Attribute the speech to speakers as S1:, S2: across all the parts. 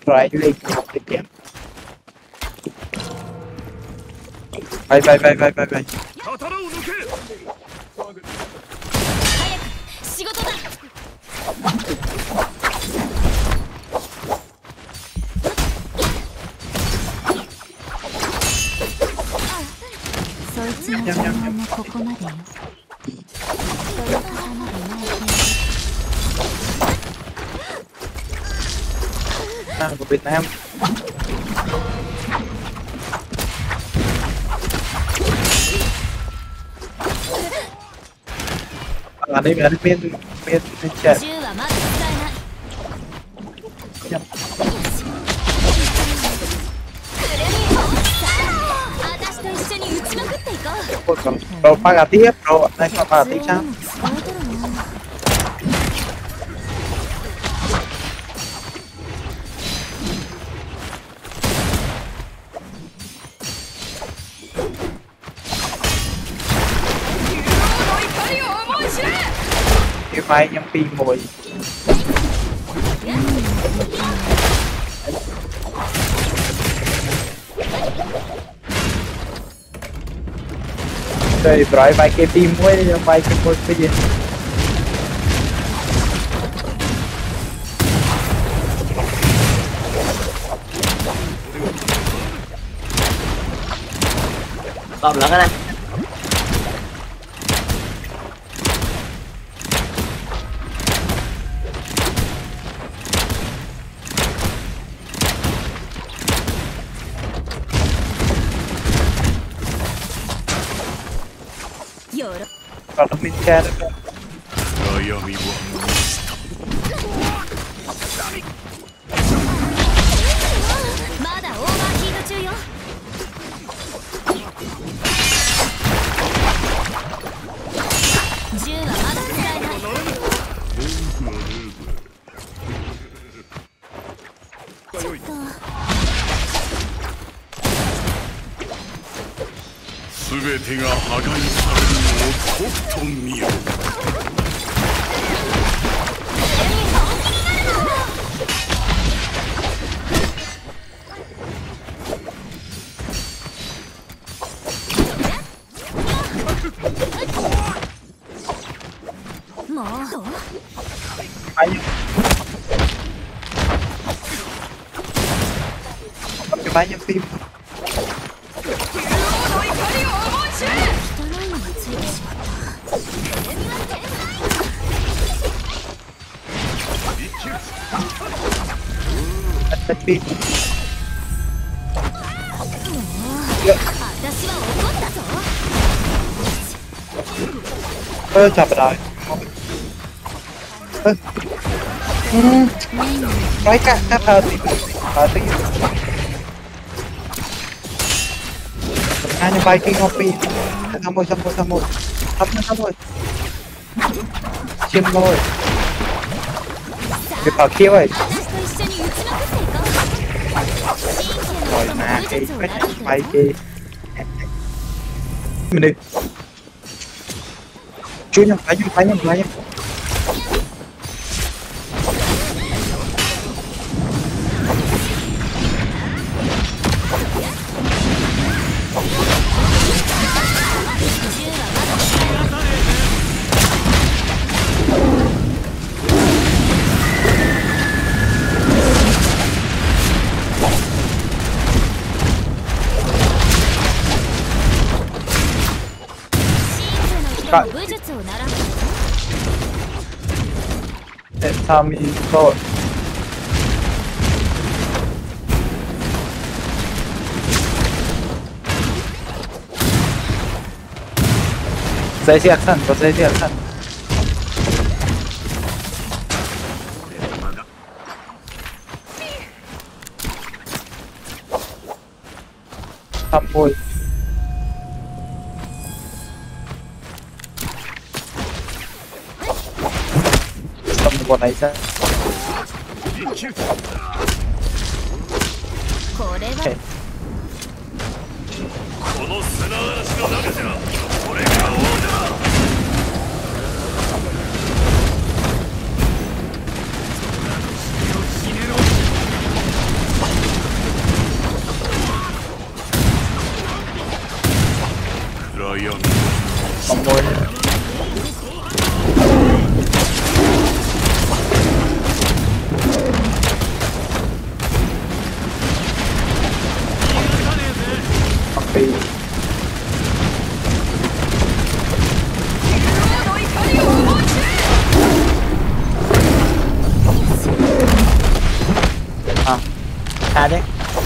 S1: try like the game ไป
S2: 仕事だ。そいつの邪魔もここまでよ。人の仲間がないけど。
S1: Nam của Việt Nam đây là bên chạy rồi pha gà tiếp rồi đây là pha tiếp sao cái vai nhắm pin mồi đây rồi vai cái pin mồi vai cái mồi cái gì
S3: bom lẫn cái này
S1: còn nó bên cha nữa
S4: 全てが破壊されるのをとくと見よ。
S1: cái vai nhắm pin pin chập rồi nói cả thờ thì hanya Viking ngopi sama chim thôi cái tàu kia rồi rồi mà cái bay kia mình đi chú nhầm phải Tommy Lord. Dây di action, có dây di action. Thăm môi. Con này sao? ขโมยปีชาดิ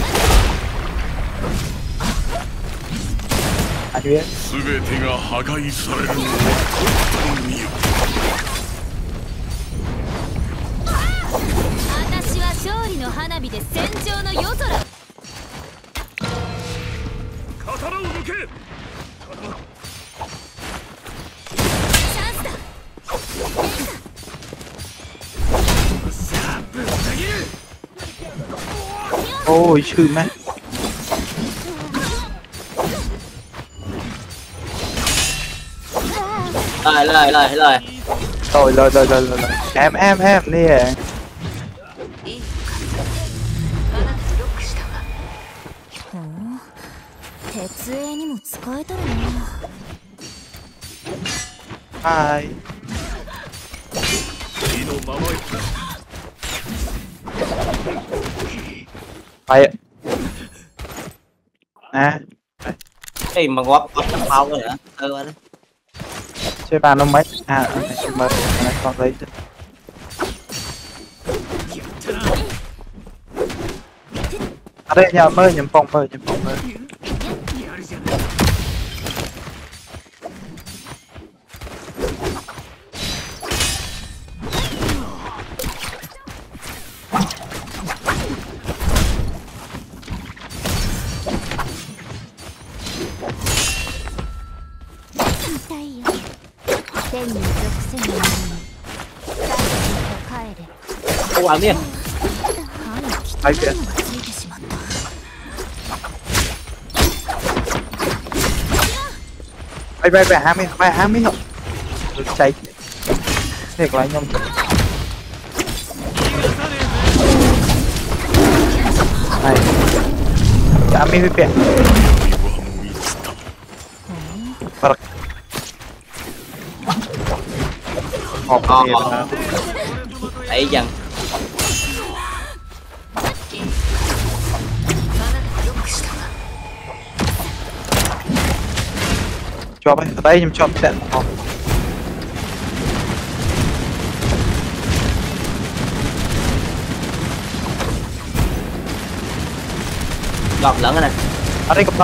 S1: อันนี้
S4: 全てが破壊されるのをと見よ。
S2: 私は勝利の花火で戦場の夜空。
S4: 刀を抜け。
S2: チャンスだ。
S1: โอ้ยชื่อไหม
S3: เลย
S1: โอ้ยเลยแอมนี่เอง
S2: ほう、鉄営にも使えたらな。
S1: はい
S4: 火のままよ。
S1: ไปนะ
S3: เฮ้ยมันวับน้ำเผาเลยเหรอวะ
S1: ช่วยปาน้องไม้ช่วยมาอะไรก่อนเลยอะไรอย่าเมื่อยังปองเมื่อ
S2: 痛いよ。天に属せないのに帰れ。
S3: ระหว่างเนี่ย
S2: 歯に汚いのがついてしまった。
S1: ไปหาไม่หรอกใจเรียกไรยมไปจะไม่เปลี่ยนปรักออกเองนะ
S3: ไอ้ยัง
S1: ชอบไปสไตล์ยังชอบแต่ออก
S3: หลอกหลังนะ
S1: อะไรกับเรา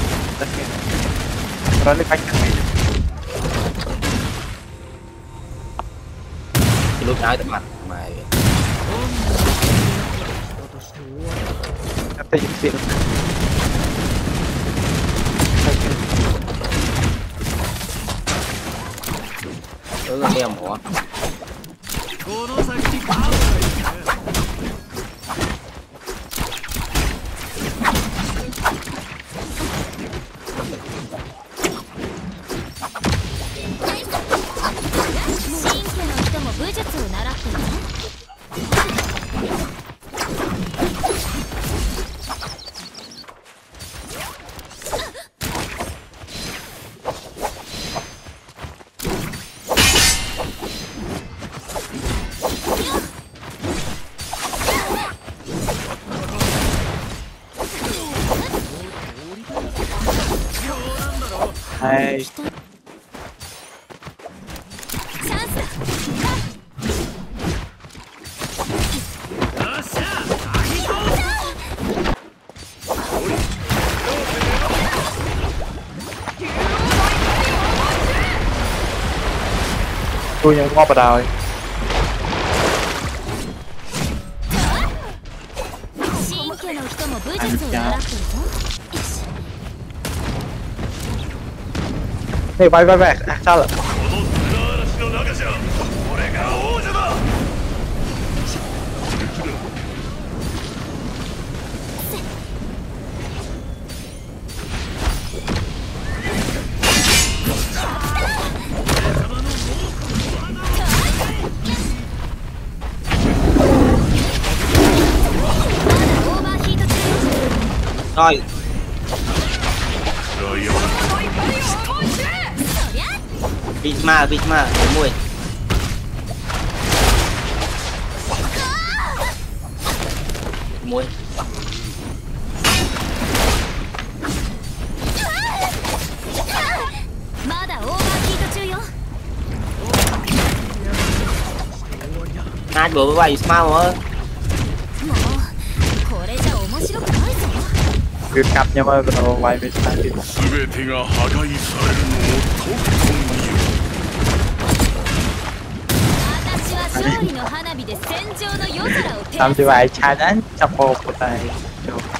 S1: เราเล่นไปกันไหม
S3: ลูกน้อยแต่หมัดไม่
S1: แต่ยิงเสียง
S3: เนี่ยหมอ
S4: この先にカーブがいるね。
S2: 新家の人も武術を習ってるの？
S1: はい。
S2: チャンスだ。
S1: tôiยังงอประดาวเลย
S2: 新家の人も武術を習ってるぞ。よし。
S1: เฮ้ยไปชาละ
S4: この砂嵐の中じゃ俺が王者だ。
S2: オーバーヒート中よ。
S3: rồi
S4: ライオン
S2: そりゃ
S3: ビスマもうもう
S2: まだオーバーヒート中よ。
S3: hai bữa với bi스มา
S2: もうこれじゃ面白くないぞ。
S1: คือกลับยังมาเราไว้ไม่ใช่
S4: 全てが破壊されるのをとくと見よ。
S2: 私は勝利の花火で戦場の夜空を照らす。
S1: ทำดีไว้ชานั้นจะโปรไปจบ